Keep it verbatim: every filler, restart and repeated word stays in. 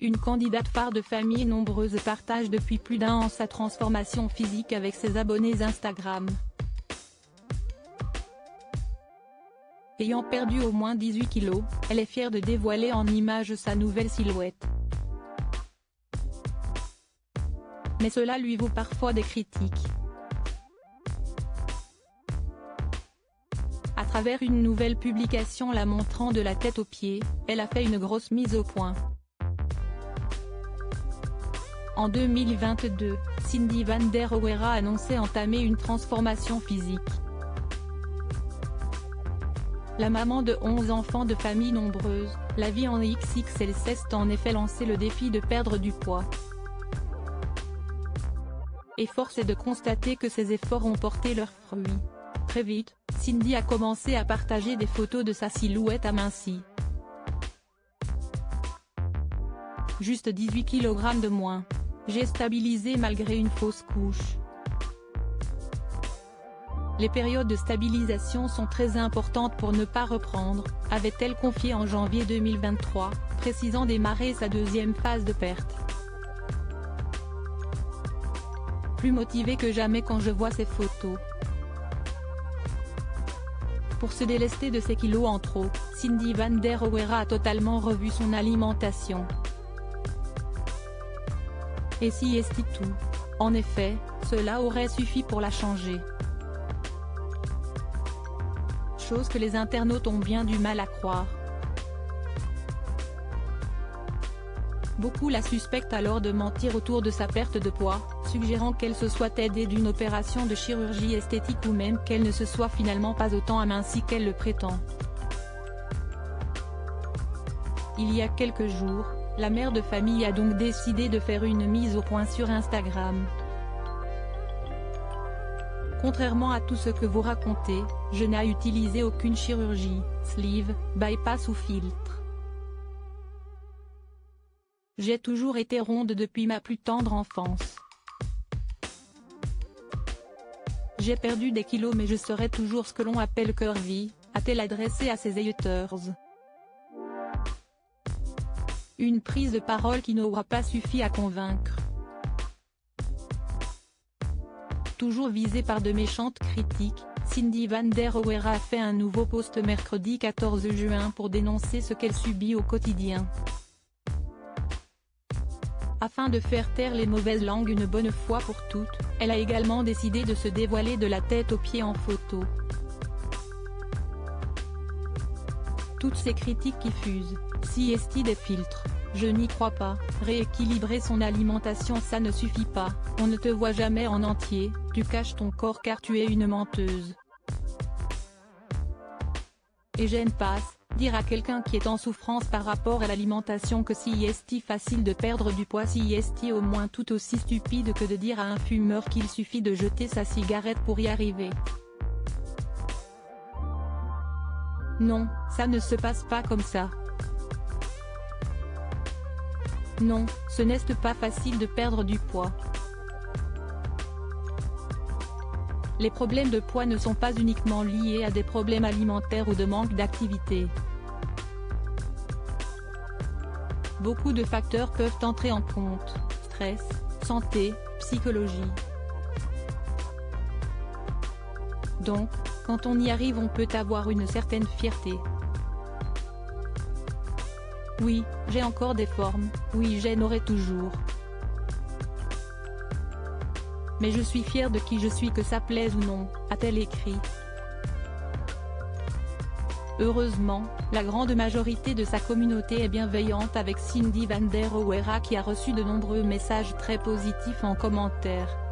une candidate phare de familles nombreuses partage depuis plus d'un an sa transformation physique avec ses abonnés Instagram. Ayant perdu au moins dix-huit kilos, elle est fière de dévoiler en images sa nouvelle silhouette. Mais cela lui vaut parfois des critiques. À travers une nouvelle publication la montrant de la tête aux pieds, elle a fait une grosse mise au point. En deux mille vingt-deux, Cindy Van Der Auwera annonçait entamer une transformation physique. La maman de onze enfants de famille nombreuse, la vie en X X L s'est en effet lancé le défi de perdre du poids. Et force est de constater que ses efforts ont porté leurs fruits. Très vite, Cindy a commencé à partager des photos de sa silhouette amincie. Juste dix-huit kilogrammes de moins. J'ai stabilisé malgré une fausse couche. Les périodes de stabilisation sont très importantes pour ne pas reprendre, avait-elle confié en janvier deux mille vingt-trois, précisant démarrer sa deuxième phase de perte. Plus motivée que jamais quand je vois ces photos. Pour se délester de ses kilos en trop, Cindy Van Der Auwera a totalement revu son alimentation. Et si est tout. En effet, cela aurait suffi pour la changer. Chose que les internautes ont bien du mal à croire. Beaucoup la suspectent alors de mentir autour de sa perte de poids, suggérant qu'elle se soit aidée d'une opération de chirurgie esthétique ou même qu'elle ne se soit finalement pas autant amincie qu'elle le prétend. Il y a quelques jours, la mère de famille a donc décidé de faire une mise au point sur Instagram. Contrairement à tout ce que vous racontez, je n'ai utilisé aucune chirurgie, sleeve, bypass ou filtre. J'ai toujours été ronde depuis ma plus tendre enfance. J'ai perdu des kilos mais je serai toujours ce que l'on appelle curvy, a-t-elle adressé à ses haters. Une prise de parole qui n'aura pas suffi à convaincre. Toujours visée par de méchantes critiques, Cindy Van Der Auwera a fait un nouveau post mercredi quatorze juin pour dénoncer ce qu'elle subit au quotidien. Afin de faire taire les mauvaises langues une bonne fois pour toutes, elle a également décidé de se dévoiler de la tête aux pieds en photo. Toutes ces critiques qui fusent, si est-il des filtres, je n'y crois pas, rééquilibrer son alimentation ça ne suffit pas, on ne te voit jamais en entier, tu caches ton corps car tu es une menteuse. Et j'aime pas dire à quelqu'un qui est en souffrance par rapport à l'alimentation que si est facile de perdre du poids si est au moins tout aussi stupide que de dire à un fumeur qu'il suffit de jeter sa cigarette pour y arriver. Non, ça ne se passe pas comme ça. Non, ce n'est pas facile de perdre du poids. Les problèmes de poids ne sont pas uniquement liés à des problèmes alimentaires ou de manque d'activité. Beaucoup de facteurs peuvent entrer en compte, stress, santé, psychologie. Donc, quand on y arrive on peut avoir une certaine fierté. Oui, j'ai encore des formes, oui j'en aurai toujours. Mais je suis fière de qui je suis que ça plaise ou non, a-t-elle écrit. Heureusement, la grande majorité de sa communauté est bienveillante avec Cindy Van Der Auwera qui a reçu de nombreux messages très positifs en commentaire.